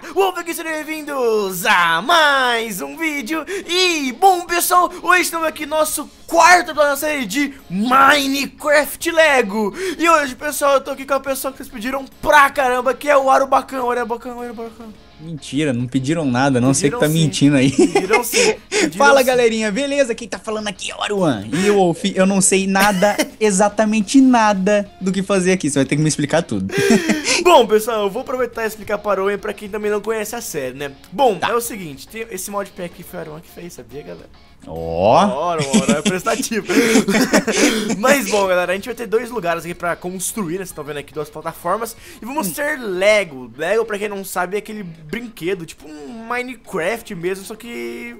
Opa, que sejam bem-vindos a mais um vídeo. E, bom pessoal, hoje estamos aqui no nosso quarto da nossa série de Minecraft Lego. E hoje, pessoal, eu tô aqui com a pessoa que vocês pediram pra caramba, que é o Arubacão. Mentira, não pediram nada, não sei que tá sim. mentindo aí. Pediram sim. Fala, galerinha, beleza? Quem tá falando aqui é o Aruan. E eu, Wolf, eu não sei nada, exatamente nada do que fazer aqui. Você vai ter que me explicar tudo. Bom, pessoal, eu vou aproveitar e explicar para o Owen, pra quem também não conhece a série, né? Bom, é o seguinte, tem esse modpack aqui foi o Aruan que fez, sabia, galera? Ó. É prestativo. Mas bom, galera, a gente vai ter dois lugares aqui pra construir, né? Vocês estão vendo aqui duas plataformas. E vamos ter Lego. Lego, pra quem não sabe, é aquele brinquedo, tipo um Minecraft mesmo, só que...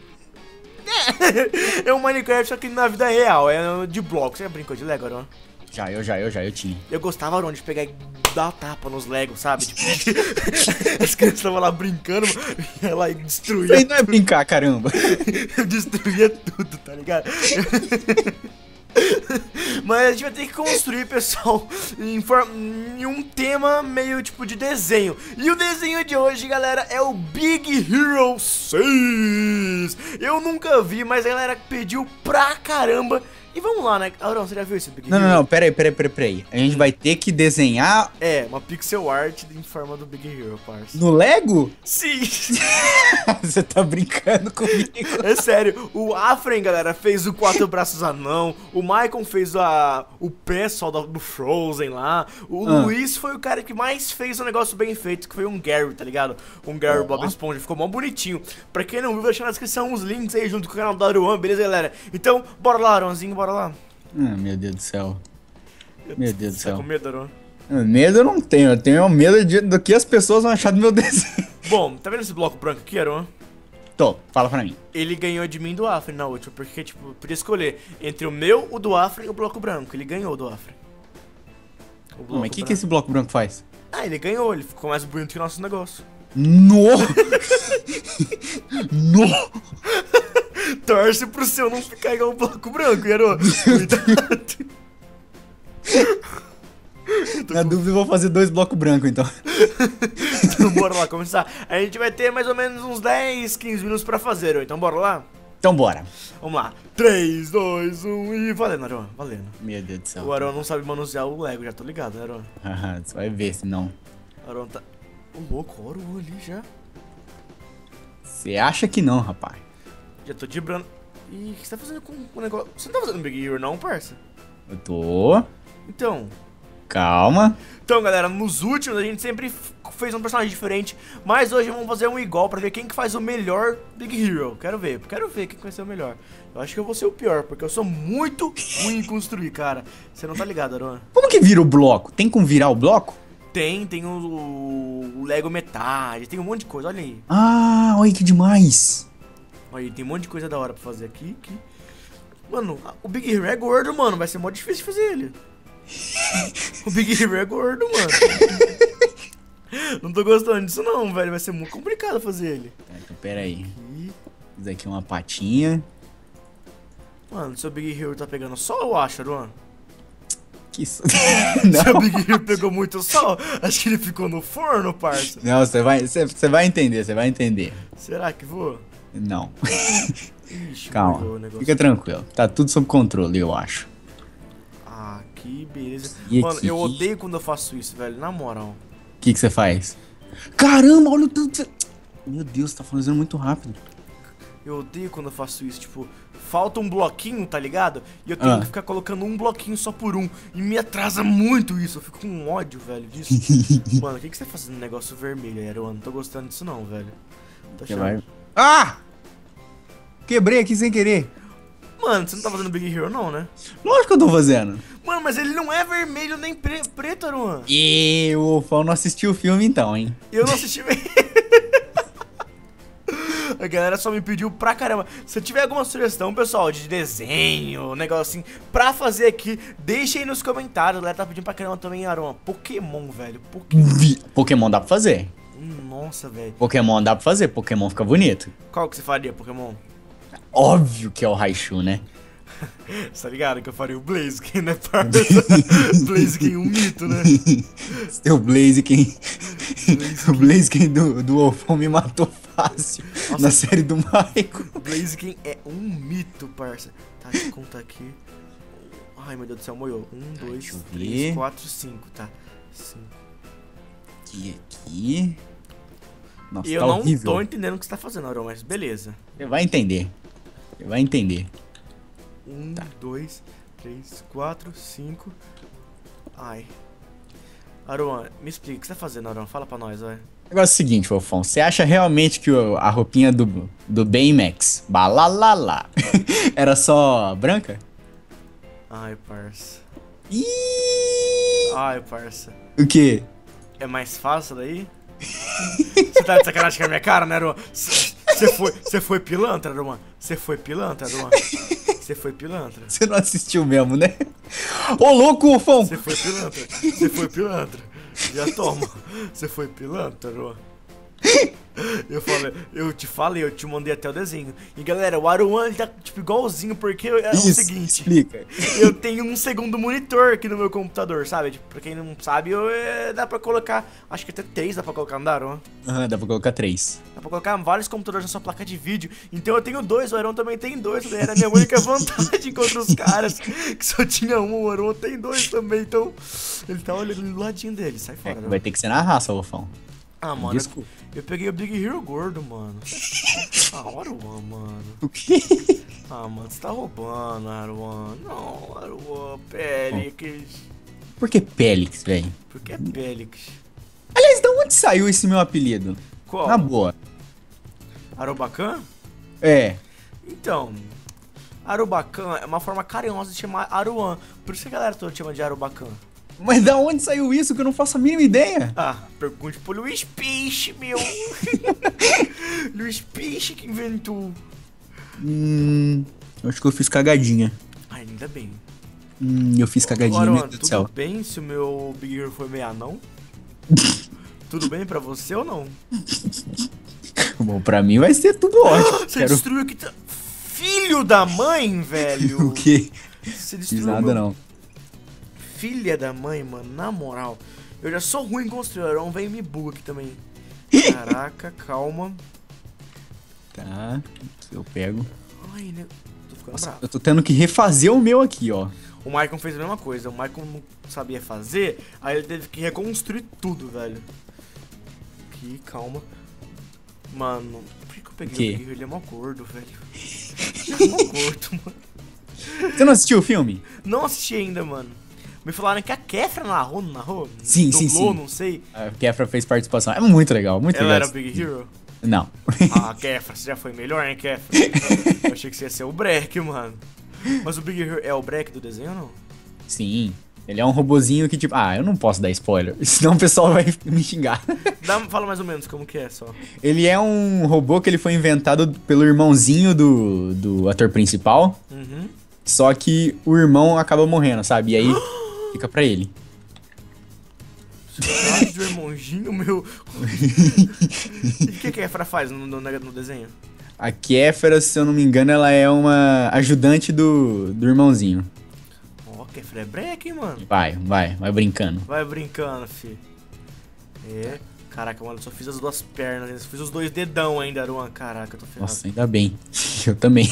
É um Minecraft, só que na vida real, é de blocos. Você já brincou de Lego, Aruan? Eu tinha. Eu gostava, Aruan, de pegar e dar tapa nos Legos, sabe? Tipo, as crianças estavam lá brincando, e ia lá e destruía. Isso aí não é brincar, caramba. Eu destruía tudo, tá ligado? Mas a gente vai ter que construir, pessoal, em um tema meio tipo de desenho. E o desenho de hoje, galera, é o Big Hero 6. Eu nunca vi, mas a galera pediu pra caramba. E vamos lá, né? Aurão, você já viu esse Big Hero? Não, peraí. A gente vai ter que desenhar... É, uma pixel art em forma do Big Hero, parça. No Lego? Sim! Você tá brincando comigo? É sério, o Afren, galera, fez o Quatro Braços Anão. O Maicon fez o pé só do Frozen lá. O Luiz foi o cara que mais fez um negócio bem feito, que foi um Gary, tá ligado? Um Gary Bob Esponja, ficou mó bonitinho. Pra quem não viu, vou deixar na descrição uns links aí junto com o canal do Aruan, beleza, galera? Então, bora lá, Aruanzinho, bora lá. Meu Deus do céu. Meu Deus do Você tá céu. com medo, Aruan? Medo eu não tenho, eu tenho medo do que as pessoas vão achar do meu desenho. Bom, tá vendo esse bloco branco aqui, Aruan? Tô, fala pra mim. Ele ganhou de mim do Afren na última, porque, tipo, podia escolher entre o meu, o do Afren e o bloco branco. Ele ganhou do Afren. Mas o que esse bloco branco faz? Ah, ele ganhou, ele ficou mais bonito que o nosso negócio. No! No! Torce pro seu não ficar igual o bloco branco, Aruan. Cuidado. Na dúvida eu vou fazer 2 blocos brancos, então. Então bora lá começar. A gente vai ter mais ou menos uns 10, 15 minutos pra fazer, então bora lá? Então bora. Vamos lá. 3, 2, 1 e valendo, Aruan, valendo. Meu Deus do céu. O Aruan não sabe manusear o Lego, já tô ligado, né, Aruan? Haha, você vai ver se não. Aruan tá... Ô, louco, o Aruan ali já. Você acha que não, rapaz? Já tô dibrando. Ih, o que você tá fazendo com o negócio? Você não tá fazendo Big Hero não, parça? Eu tô... Então... Calma. Então, galera, nos últimos a gente sempre fez um personagem diferente, mas hoje vamos fazer um igual pra ver quem que faz o melhor Big Hero. Quero ver quem que vai ser o melhor. Eu acho que eu vou ser o pior, porque eu sou muito ruim em construir, cara. Você não tá ligado, Aruan? Como que vira o bloco? Tem como virar o bloco? Tem o Lego metade, tem um monte de coisa, olha aí. Ah, olha que demais. Olha aí, tem um monte de coisa da hora pra fazer aqui. Mano, o Big Hero é gordo, mano, vai ser mó difícil de fazer ele. O Big Hero é gordo, mano. Não tô gostando disso não, velho. Vai ser muito complicado fazer ele. Então, pera aí. Isso aqui é uma patinha. Mano, seu Big Hero tá pegando sol, eu acho, Aruan? Que isso? Seu Big Hero pegou muito sol? Acho que ele ficou no forno, parça. Não, você vai entender, Será que vou? Não. Ixi, Calma, fica tranquilo. Tá tudo sob controle, eu acho. Ah, que beleza. E Mano, aqui? eu odeio quando eu faço isso, velho, na moral. O que você faz? Caramba, olha o tanto... Meu Deus, você tá fazendo muito rápido. Eu odeio quando eu faço isso, tipo, falta um bloquinho, tá ligado? E eu tenho que ficar colocando um bloquinho só por um. E me atrasa muito isso, eu fico com ódio, velho, disso. Mano, o que você tá fazendo negócio vermelho aí, Aruan? Não tô gostando disso não, velho. Tô achando... Ah! Quebrei aqui sem querer. Mano, você não tá fazendo Big Hero não, né? Lógico que eu tô fazendo. Mano, mas ele não é vermelho nem preto, Aruan. E o Wolfão não assistiu o filme então, hein? Eu não assisti bem. A galera só me pediu pra caramba. Se tiver alguma sugestão, pessoal, de desenho, negócio assim, pra fazer aqui, deixa aí nos comentários. A galera tá pedindo pra caramba também, Aruan. Pokémon, velho. Pokémon dá pra fazer. Nossa, velho. Pokémon dá pra fazer, Pokémon fica bonito. Qual que você faria, Pokémon? Óbvio que é o Raichu, né? Tá ligado que eu faria o Blaziken, né, parça? Blaziken, um mito, né? O Blaziken. O Blaziken do Wolfão me matou fácil. Nossa. Na série do Michael. Blaziken é um mito, parça. Tá, deixa eu contar aqui. Ai, meu Deus do céu, molhou. 1, 2, deixa eu 3, ver. 4, 5, tá. 5. Aqui. Nossa, E eu tá não horrível. tô entendendo o que você tá fazendo, Aron, mas beleza. Você vai entender. Você vai entender. 1, 2, 3, 4, 5. Ai. Aron, me explica, o que você tá fazendo, Aron? Fala pra nós, vai. O negócio é o seguinte, Wolfão. Você acha realmente que a roupinha do Baymax, balalala, era só branca? Ai, parça. Ih! Ai, parça. O quê? É mais fácil daí? Você tá de sacanagem com a minha cara, né, Aron? Você foi pilantra, Aron? Você foi pilantra, Aron? Você foi pilantra. Você não assistiu mesmo, né? Ô, louco, Wolfão! Você foi pilantra. Você foi pilantra. Já toma. Você foi pilantra, Aron. Eu te falei, eu te mandei até o desenho. E galera, o Aruan ele tá tipo igualzinho, porque é o Isso, seguinte. explica. Eu tenho um segundo monitor aqui no meu computador, sabe? Tipo, pra quem não sabe, dá pra colocar. Acho que até 3 dá pra colocar no da Aruan. Aham, dá pra colocar 3. Dá pra colocar vários computadores na sua placa de vídeo. Então eu tenho 2, o Aron também tem 2. Era a minha única vantagem contra os caras. Que só tinha um, o Aron tem 2 também. Então, ele tá olhando do ladinho dele. Sai fora, Aron. Vai ter que ser na raça, Wolfão. Ah, mano, Desculpa. eu peguei o Big Hero gordo, mano. Ah, Aruan, mano. O quê? Ah, mano, você tá roubando, Aruan. Não, Aruan, Pélix. Por que Pélix, velho? Por que Pélix? Aliás, de onde saiu esse meu apelido? Qual? Na boa. Arubacan? É. Então, Arubacan é uma forma carinhosa de chamar Aruan. Por isso que a galera toda chama de Arubacan. Mas da onde saiu isso que eu não faço a mínima ideia? Ah, pergunte pro Luiz Peixe, meu. Luiz Peixe que inventou. Acho que eu fiz cagadinha. Ai, ainda bem. Eu fiz cagadinha, Aruan, meu Deus do tudo céu. bem se o meu Big Hero foi meio anão? Tudo bem pra você ou não? Bom, pra mim vai ser tudo ótimo. Você destruiu aqui. Filho da mãe, velho! O quê? Você Fiz destruiu nada, meu... não. Filha da mãe, mano, na moral. Eu já sou ruim em construir, Aron, vem e me buga aqui também. Caraca, calma. Tá, aqui eu pego. Ai, né? Tô ficando Nossa, bravo. eu tô tendo que refazer o meu aqui, ó. O Maicon fez a mesma coisa, o Maicon não sabia fazer, aí ele teve que reconstruir tudo, velho. Aqui, calma. Mano, por que eu peguei O quê? o Big Hero? Ele é mó gordo, velho. Ele é mó gordo, mano. Você não assistiu o filme? Não assisti ainda, mano. Me falaram que a Kefra narrou, não narrou? Sim, Dublou, sim. não sei. A Kefra fez participação. É muito legal, muito Ela legal. era o Big Hero? Não. Ah, Kefra, você já foi melhor, hein, Kefra? Eu achei que você ia ser o Breck, mano. Mas o Big Hero é o Breck do desenho ou não? Sim. Ele é um robozinho que, tipo... Ah, eu não posso dar spoiler, senão o pessoal vai me xingar. Fala mais ou menos como que é, só. Ele é um robô que ele foi inventado pelo irmãozinho do ator principal. Uhum. Só que o irmão acaba morrendo, sabe? E aí fica pra ele. Cidade do irmãozinho, meu. E o que a Kefra faz no desenho? A Kéfera, se eu não me engano, ela é uma ajudante do irmãozinho. Ó, Kefra é Breck, hein, mano? Vai brincando. Vai brincando, fi. É. Caraca, mano, eu só fiz as duas pernas, eu só fiz os 2 dedão ainda, Aruan. Caraca, eu tô ferrado. Nossa, ainda bem. Eu também.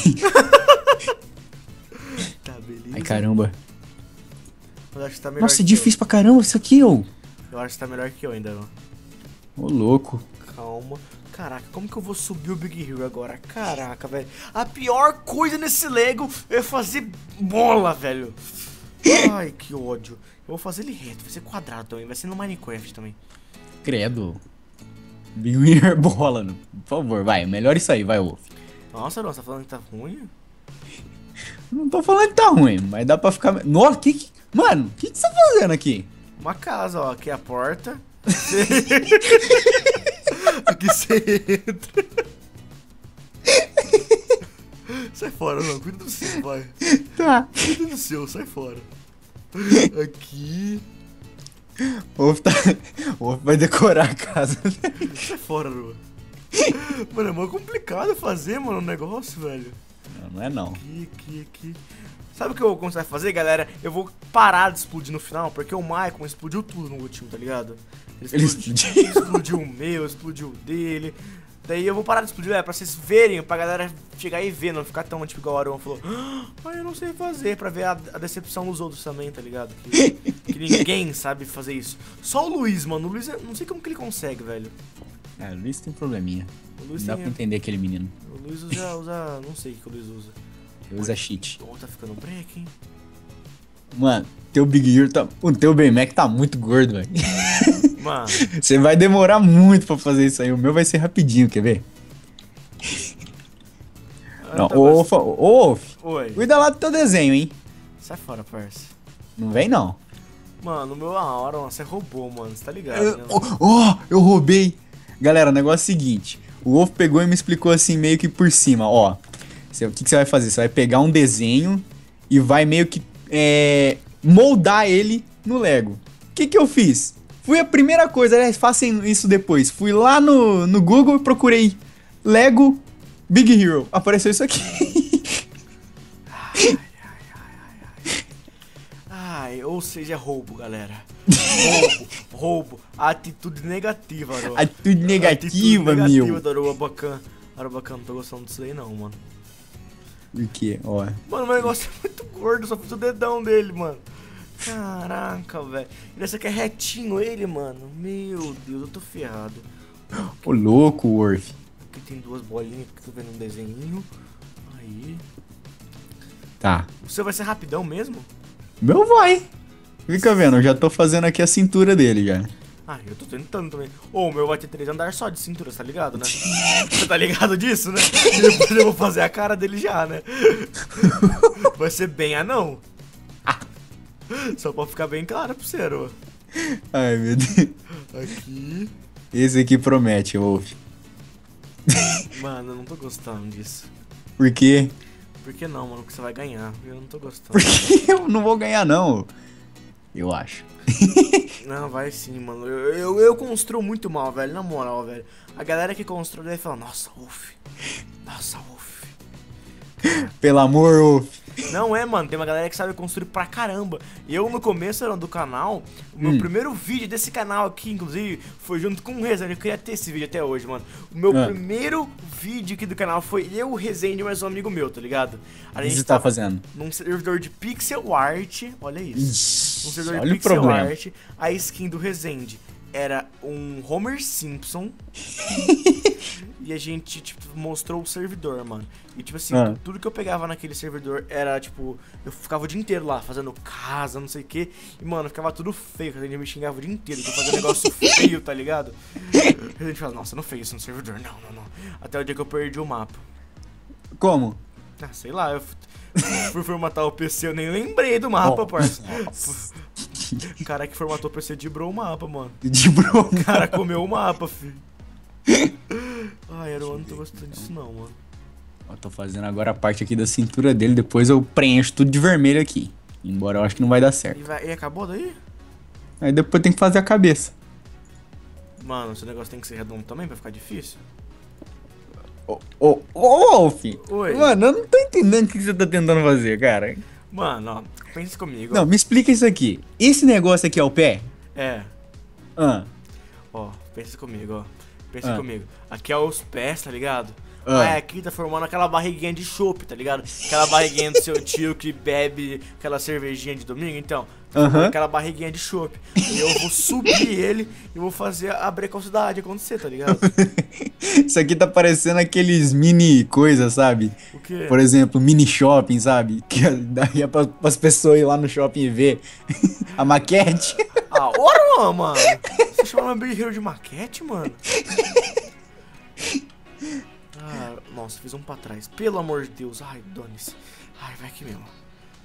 Tá, beleza. Ai, caramba. Eu acho que tá melhor Nossa, é que eu. difícil pra caramba isso aqui, ô. Eu acho que tá melhor que eu ainda, Aruan. Ô, louco. Calma. Caraca, como que eu vou subir o Big Hero agora? Caraca, velho. A pior coisa nesse Lego é fazer bola, velho. Ai, que ódio. Eu vou fazer ele reto, vai ser quadrado também, vai ser no Minecraft também. Credo. Big Winner bola, por favor, vai. Melhor isso aí, vai, Wolf. Nossa, você tá falando que tá ruim? Não tô falando que tá ruim, mas dá pra ficar... Nossa, Mano, o que você tá fazendo aqui? Uma casa, ó. Aqui é a porta. Aqui você entra. Sai fora, não. Cuida do seu, vai. Tá. Cuida do seu, sai fora. Aqui. O Wolf vai decorar a casa. Sai fora, Lua. Mano, é mó complicado fazer, mano, um negócio, velho. Não é não. Aqui. Sabe o que eu vou começar a fazer, galera? Eu vou parar de explodir no final, porque o Michael explodiu tudo no último, tá ligado? Ele explodiu o meu, explodiu o dele. Daí eu vou parar de explodir, pra vocês verem, pra galera chegar e ver, não ficar tão tipo igual o Aron falou. Eu não sei fazer, pra ver a decepção dos outros também, tá ligado? Que ninguém sabe fazer isso. Só o Luiz, mano. O Luiz, não sei como que ele consegue, velho. O Luiz tem probleminha. O Luiz não dá pra entender aquele menino. O Luiz usa. Não sei o que o Luiz usa. Ele usa cheat. Tá ficando break, hein? Mano, teu Big Hero tá. O teu Baymax tá muito gordo, velho. Mano. Você vai demorar muito pra fazer isso aí. O meu vai ser rapidinho, quer ver? Não, ô, Wolf. Oi. Cuida lá do teu desenho, hein? Sai fora, parça. Não vem, não. Mano, o meu hora, você roubou, mano. Você tá ligado, né? Eu roubei. Galera, o negócio é o seguinte. O Wolf pegou e me explicou assim, meio que por cima, ó. O que você vai fazer? Você vai pegar um desenho e vai meio que moldar ele no Lego. O que eu fiz? Fui a primeira coisa, aliás, façam isso depois. Fui lá no Google e procurei Lego Big Hero. Apareceu isso aqui. Ou seja, roubo, galera. Roubo. Atitude negativa, Aroa. Atitude negativa, meu. Da Arobacan, não tô gostando disso aí não, mano. O que? Ó. Mano, o meu negócio é muito gordo, só fiz o dedão dele, mano. Caraca, velho. Esse aqui é retinho ele, mano. Meu Deus, eu tô ferrado. Ô, louco, Wolf. Aqui tem duas bolinhas, que tô vendo um desenho. Aí. Tá. O seu vai ser rapidão mesmo? Meu vai. Fica vendo, eu já tô fazendo aqui a cintura dele já. Eu tô tentando também. O meu vai ter 3 andares só de cintura, tá ligado, né? Você tá ligado disso, né? E depois eu vou fazer a cara dele já, né? Vai ser bem anão. Só pra ficar bem claro pro você, Aroa. Ai, meu Deus. Aqui. Esse aqui promete, Wolf. Mano, eu não tô gostando disso. Por quê? Por que não, mano? Porque você vai ganhar. Eu não tô gostando. Porque eu não vou ganhar, não. Eu acho. Não, vai sim, mano. Eu construo muito mal, velho. Na moral, velho. A galera que constrói deve falar, nossa, Wolf. Nossa, Wolf. Pelo amor, Wolf. Não mano, tem uma galera que sabe construir pra caramba. Eu, no começo do canal, o meu primeiro vídeo desse canal aqui, inclusive, foi junto com o Rezende. Eu queria ter esse vídeo até hoje, mano. O meu primeiro vídeo aqui do canal foi eu, o Rezende e mais um amigo meu, tá ligado? O que você tá fazendo? Num servidor de pixel art, olha isso. Num servidor olha de pixel o problema. art, a skin do Rezende era um Homer Simpson. E a gente, tipo, mostrou o servidor, mano. E, tipo assim, tudo que eu pegava naquele servidor era, tipo... Eu ficava o dia inteiro lá, fazendo casa, não sei o quê. E, mano, ficava tudo feio. A gente me xingava o dia inteiro, que eu fazia um negócio feio, tá ligado? E a gente fala, nossa, não fez isso no servidor, não. Até o dia que eu perdi o mapa. Como? Sei lá, eu fui formatar o PC, eu nem lembrei do mapa, parça. O cara que formatou o PC dibrou o mapa, mano. Dibrou? O cara comeu o mapa, filho. Eu não tô gostando disso não, mano. Eu tô fazendo agora a parte aqui da cintura dele, depois eu preencho tudo de vermelho aqui. Embora eu acho que não vai dar certo. E acabou daí? Aí depois tem que fazer a cabeça. Mano, esse negócio tem que ser redondo também pra ficar difícil? Ô, Wolf! Oi. Mano, eu não tô entendendo o que você tá tentando fazer, cara. Mano, ó, pensa comigo. Não, me explica isso aqui. Esse negócio aqui é o pé? Ó, pensa comigo, ó. Pensa comigo. Aqui é os pés, tá ligado? Aqui tá formando aquela barriguinha de chopp, tá ligado? Aquela barriguinha do seu tio que bebe aquela cervejinha de domingo, então. Aquela barriguinha de chopp. E eu vou subir ele e vou fazer a precocidade acontecer, tá ligado? Isso aqui tá parecendo aqueles mini coisas, sabe? O quê? Por exemplo, mini shopping, sabe? Que daí é pras pessoas ir lá no shopping e ver a maquete. Ora, mano! Você chama uma Big Hero de maquete, mano? Nossa, fiz um pra trás. Pelo amor de Deus. Ai, dane-se. Ai, vai aqui mesmo.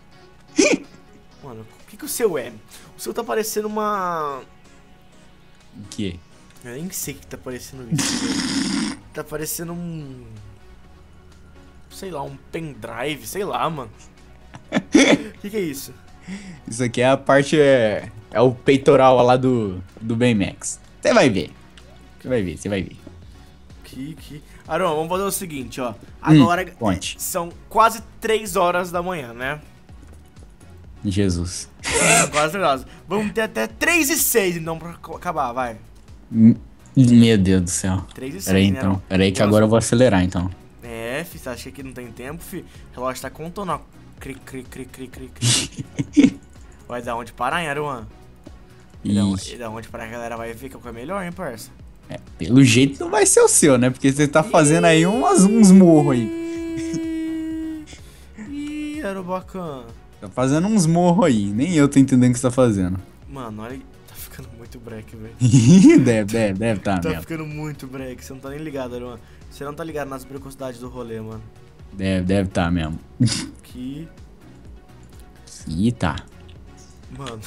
Mano, o que o seu é? O seu tá parecendo uma... O quê? Eu nem sei o que tá parecendo isso. Tá parecendo um... Sei lá, um pendrive. Sei lá, mano. O que é isso? Isso aqui é a parte... É o peitoral lá do Baymax. Você vai ver. Você vai ver. Aron, vamos fazer o seguinte, ó. Agora conte. são quase 3 horas da manhã, né? Jesus. Quase 3 horas. Vamos ter até 3h06, então, pra acabar, vai. Meu Deus do céu. 3h06, Peraí, né? então. Peraí que agora eu vou acelerar, então. É, fi, você acha que não tem tempo, fi? O relógio tá contando, ó. Cri, cri, cri, cri, cri, cri. Vai dar onde parar, hein, Aruan? E da onde parar a galera vai ver que é o que é melhor, hein, parça? Pelo jeito não vai ser o seu, né? Porque você tá fazendo aí uns morros aí. Ih, era bacana. Tá fazendo uns morros aí. Nem eu tô entendendo o que você tá fazendo. Mano, olha, tá ficando muito break, velho. deve tá Tá mesmo. ficando muito break, você não tá nem ligado, Aruan. Você não tá ligado nas precocidades do rolê, mano. Deve tá mesmo. Que... Ih, tá. Mano...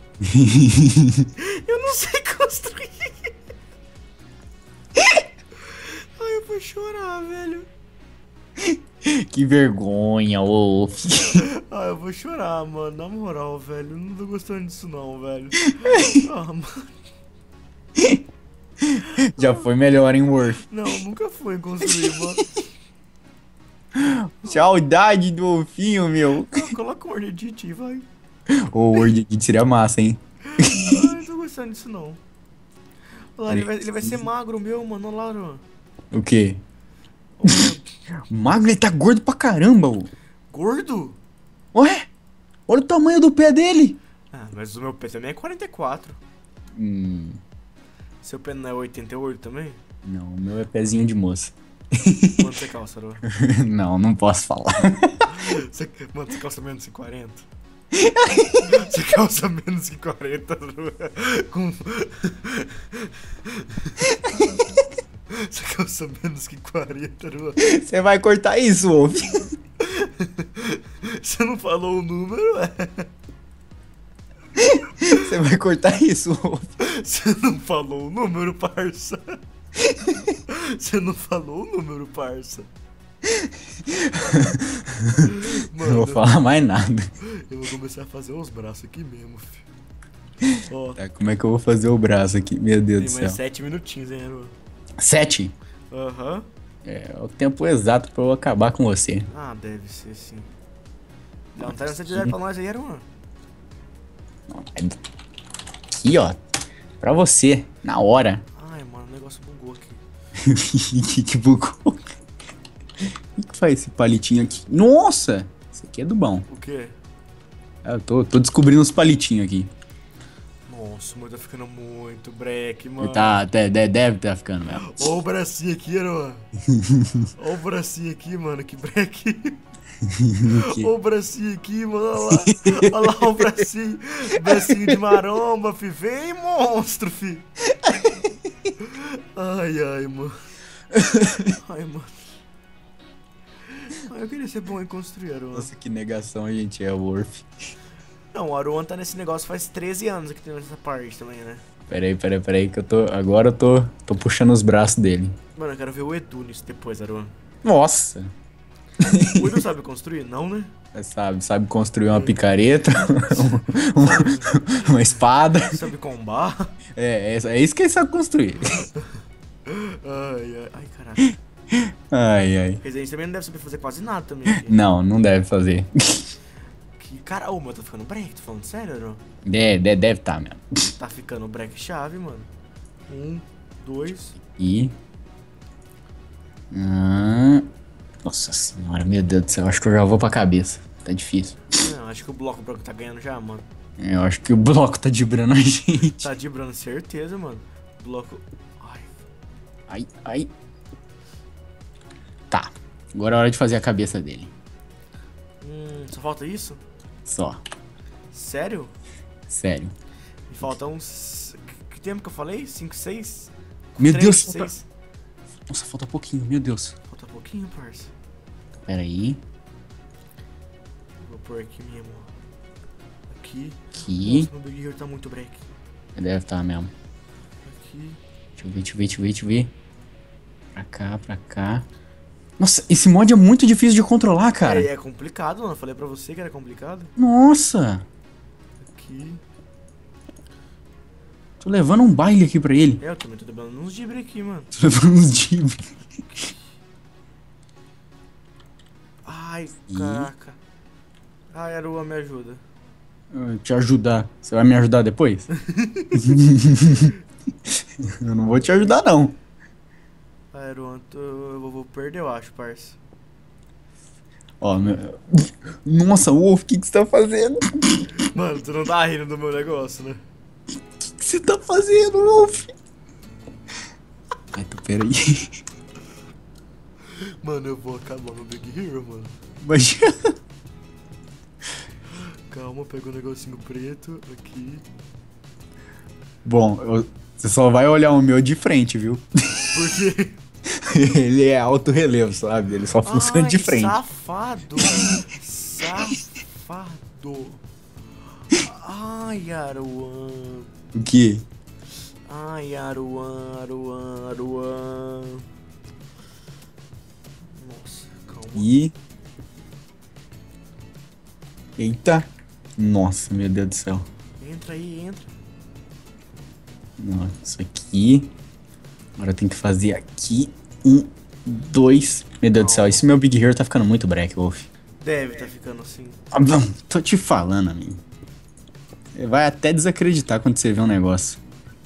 eu não sei construir. Ai, eu vou chorar, velho. Que vergonha, ô. Ah, eu vou chorar, mano. Na moral, velho. Eu não tô gostando disso não, velho. Ah, mano. Já foi melhor, hein, Worth? Não, nunca fui em construir, mano. Saudade do golfinho, meu. Não, coloca um Ordedit e vai. Ô, Word aqui seria massa, hein? Ai, não tô gostando disso não. Olha lá, ele vai ser magro, meu, mano. Olha lá, mano. O quê? Magro, ele tá gordo pra caramba, ô. Gordo? Ué? Olha o tamanho do pé dele. Ah, mas o meu pé também é 44. Seu pé não é 88 também? Não, o meu é pezinho de moça. Quanto você calça, Aruan? Não posso falar. Mano, você calça menos que 40? Você calça menos que 40, Aruan? Você calça menos que 40, Aruan? Você vai cortar isso, Wolf? Você não falou o número, é? Você vai cortar isso, Wolf? Você não falou o número, parça? Você não falou o número, parça? Mano, Não vou falar mais nada. eu vou começar a fazer os braços aqui mesmo, filho. Ó, Tá, como é que eu vou fazer o braço aqui? Meu Deus do tem mais céu. 7 minutinhos, hein, Aruan? 7? Aham. É o tempo exato pra eu acabar com você. Ah, deve ser sim. Dá um time de 7 pra nós aí, Aruan. Aqui, ó. Pra você, na hora. Ai, mano, o negócio bugou aqui. que bugou. O que faz esse palitinho aqui? Nossa! Esse aqui é do bom. O quê? Eu tô descobrindo os palitinhos aqui. Nossa, mas tá ficando muito break, mano. Deve tá ficando mesmo. Ó o bracinho aqui, Aruan. Ó o bracinho aqui, mano, que break. Ó o bracinho aqui, mano, olha lá. Olha lá o bracinho. Bracinho de maromba, fi. Vem, monstro, fi. Ai, mano. Ai, mano. Ai, eu queria ser bom em construir, Aruan. Nossa, que negação, gente, é o Worf. Não, o Aruan tá nesse negócio faz 13 anos aqui nessa parte também, né? Peraí, que eu tô. Agora eu tô puxando os braços dele. Mano, eu quero ver o Edu nisso depois, Aruan. Nossa! O Edu sabe construir? Não, né? Sabe construir uma picareta, uma espada. Sabe combar? É isso que ele sabe construir. Ai, caraca. Ai. Quer dizer, a gente também não deve saber fazer quase nada também. Aqui. Não deve fazer. Que cara, ô, mas tá ficando break? Tô falando sério, Aruan? Deve tá mesmo. Tá ficando break chave, mano. 1, 2. E. Nossa senhora, meu Deus do céu, acho que eu já vou pra cabeça. Tá difícil. Não, acho que o bloco branco tá ganhando já, mano. Eu acho que o bloco tá dibrando a gente. Tá dibrando, certeza, mano. Bloco. Ai. Ai. Tá. Agora é hora de fazer a cabeça dele. Só falta isso? Só. Sério? Sério. Me falta uns. Que tempo que eu falei? 5, 6? Meu Deus, 6? Nossa, falta pouquinho, meu Deus. Falta pouquinho, parça. Pera aí. Vou pôr aqui mesmo. Aqui. Aqui. Nossa, meu Big Hero tá muito break. Deve estar mesmo. Aqui. Deixa eu ver. Pra cá. Nossa, esse mod é muito difícil de controlar, cara. É complicado, mano. Eu falei pra você que era complicado. Nossa. Aqui. Tô levando um baile aqui pra ele. Eu também tô dando uns gibre aqui, mano. Tô levando uns dibres. Ai, E? caraca. Ai, Aruan, me ajuda. Te ajudar. Você vai me ajudar depois? Eu não vou te ajudar, não. Ai, Aruan, eu vou perder, eu acho, parça. Ó, Nossa, Wolf, o que você tá fazendo? Mano, tu não tá rindo do meu negócio, né? O que você tá fazendo, Wolf? Ai, então, peraí. Mano, eu vou acabar no Big Hero, mano. Mas... Calma, pega um negocinho preto aqui. Bom, você só vai olhar o meu de frente, viu? Por quê? Ele é alto relevo, sabe? Ele só funciona de frente. Safado! Safado! Ai, Aruan. O quê? Ai, Aruan. Nossa, calma. E... Eita. Nossa, meu Deus do céu. Entra aí, entra. Nossa, isso aqui. Agora eu tenho que fazer aqui. 1, 2. Meu Deus do céu, esse meu Big Hero tá ficando muito break, Wolf. Deve tá ficando assim. Ah, não, tô te falando, amigo. Você vai até desacreditar quando você vê um negócio.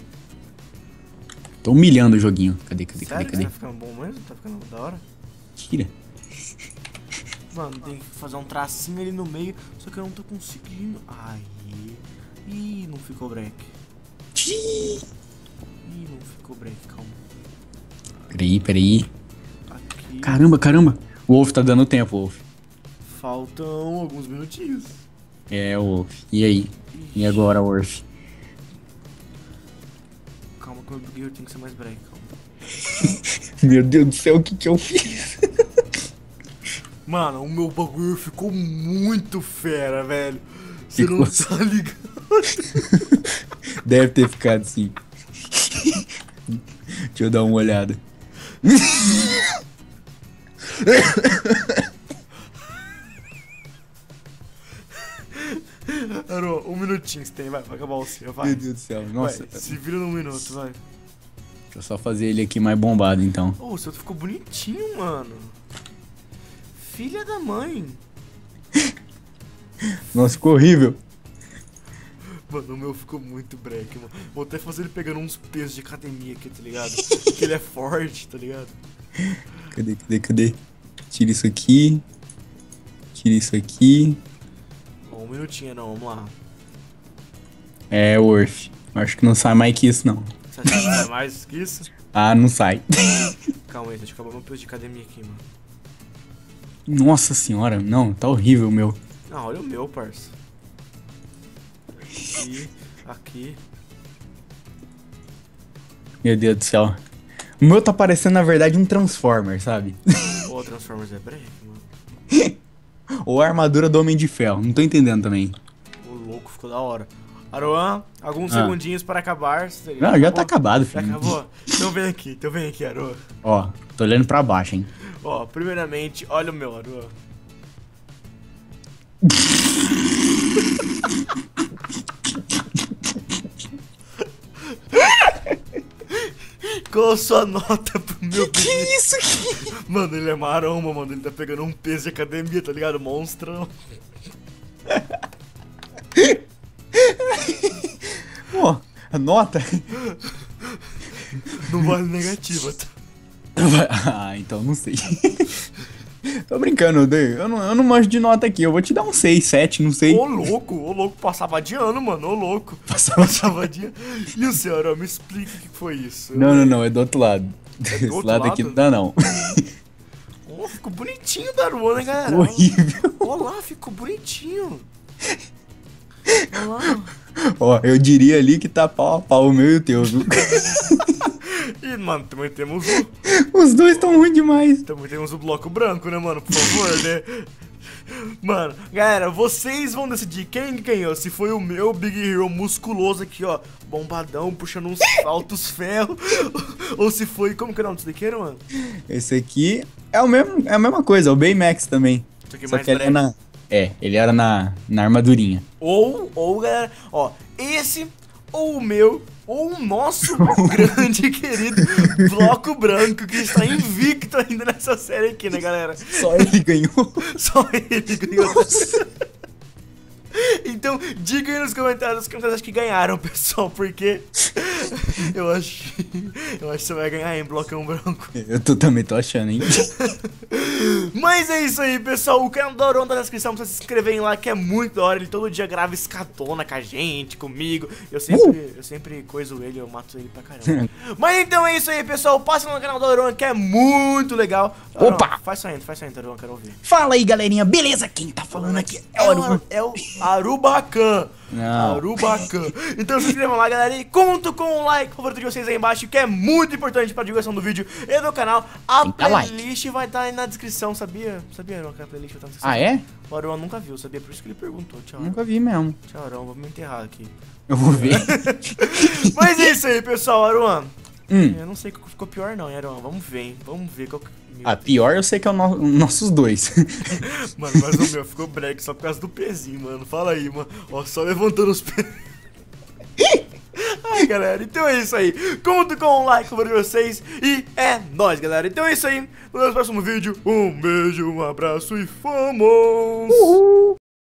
Tô humilhando o joguinho. Cadê? Sério que tá ficando bom mesmo? Tá ficando da hora? Tira. Mano, tem que fazer um tracinho ali no meio, só que eu não tô conseguindo. Aí. Ih, não ficou break. Ih, não ficou break, calma. Peraí. Aqui. Caramba. O Wolf tá dando tempo, Wolf. Faltam alguns minutinhos. É, Wolf. E aí? E agora, Wolf? Calma que o meu Big Hero tem que ser mais break, calma. Meu Deus do céu, o que eu fiz? Mano, o meu bagulho ficou muito fera, velho. Você Ficou não tá ligado? Deve ter ficado assim. Deixa eu dar uma olhada. Aruan, um minutinho você tem, vai acabar o seu, vai. Meu Deus do céu, nossa. Vai, se vira num minuto, vai. Deixa eu só fazer ele aqui mais bombado, então. Ô, o seu ficou bonitinho, mano. Filha da mãe. Nossa, ficou horrível. Mano, o meu ficou muito break, mano. Vou até fazer ele pegando uns pesos de academia aqui, tá ligado? Que ele é forte, tá ligado? Cadê? Tira isso aqui. Ó, um minutinho, não, vamos lá. É, Worth. Acho que não sai mais que isso, não. Você acha que sai mais que isso? Ah, não sai. Calma aí, deixa eu acabar meu peso de academia aqui, mano. Nossa senhora, não, tá horrível o meu. Ah, olha o meu, parça. Aqui. Meu Deus do céu. O meu tá parecendo, na verdade, um Transformer, sabe? Ô, Transformers é break, mano. Ou a armadura do Homem de Ferro, não tô entendendo também. O louco, ficou da hora. Aruan, alguns segundinhos para acabar. Não, já tá acabado, Já filho. acabou? Então vem aqui, Aruan. Ó, tô olhando pra baixo, hein. Ó, primeiramente, olha o meu, Aruan. Qual a sua nota pro meu Que bebê? isso aqui? Mano, ele é maromba, mano. Ele tá pegando um peso de academia, tá ligado? Monstrão. Pô, a nota? Não vale negativa, tá? Ah, então não sei. Tô brincando, eu não manjo de nota aqui. Eu vou te dar um 6, 7, não sei. Ô louco, passava de ano, mano, ô louco. Passava de ano. E o senhor, ó, me explica o que foi isso. Não, é do outro lado. É do Esse outro lado aqui lado? não dá, não. Ó, ficou bonitinho da Aruan, né, galera? Horrível. Ó lá, ficou bonitinho. Ó lá. Ó, eu diria ali que tá pau a pau o meu e o teu, viu? E, mano, também temos Os dois tão ruins demais. o bloco branco, né, mano? Por favor, né? Mano, galera, vocês vão decidir quem ganhou. Se foi o meu Big Hero musculoso aqui, ó, bombadão, puxando uns altos ferros. Ou se foi, como que é o nome disso daqui, mano? Esse aqui é a mesma coisa, é o Baymax também. Isso aqui Só mais que ele breve. ele era na armadurinha. Ou, galera, ó, esse ou o meu, ou o nosso grande e querido Bloco Branco, que está invicto ainda nessa série aqui, né, galera? Só ele ganhou. Só ele ganhou. Então, diga aí nos comentários que vocês acham que ganharam, pessoal, porque eu acho que você vai ganhar em Blocão Branco. Eu também tô achando, hein? Mas é isso aí, pessoal. O canal do Auron tá na descrição pra vocês se inscreverem lá, que é muito da hora. Ele todo dia grava escatona com a gente, comigo. Eu sempre coiso ele, eu mato ele pra caramba. Mas então é isso aí, pessoal. Passa lá no canal do Auron, que é muito legal. Auron, Opa! faz saindo, Auron, quero ouvir. Fala aí, galerinha. Beleza? Quem tá falando aqui É o Arubacan. Não. Arubacan. Então se inscrevam lá, galera, e conto com um like favorito de vocês aí embaixo, que é muito importante pra divulgação do vídeo e do canal. A playlist vai estar aí na descrição, sabia? Sabia, Aron, que a playlist vai estar na descrição. Ah, é? O Aron nunca viu, sabia? Por isso que ele perguntou. Tchau, Nunca vi mesmo. Tchau, Aron, vou me enterrar aqui. Eu vou ver. Mas é isso aí, pessoal, Aron. Eu não sei o que ficou pior não, hein, Aron. Vamos ver, hein. Vamos ver qual que... Ah, pior eu sei que é o nossos dois. Mano, mas o meu ficou break só por causa do pezinho, mano. Fala aí, mano. Ó, só levantando os pés. Ai, galera, então é isso aí. Conto com um like por vocês e é nóis, galera. Então é isso aí. No próximo vídeo, um beijo, um abraço e fomos! Uhul.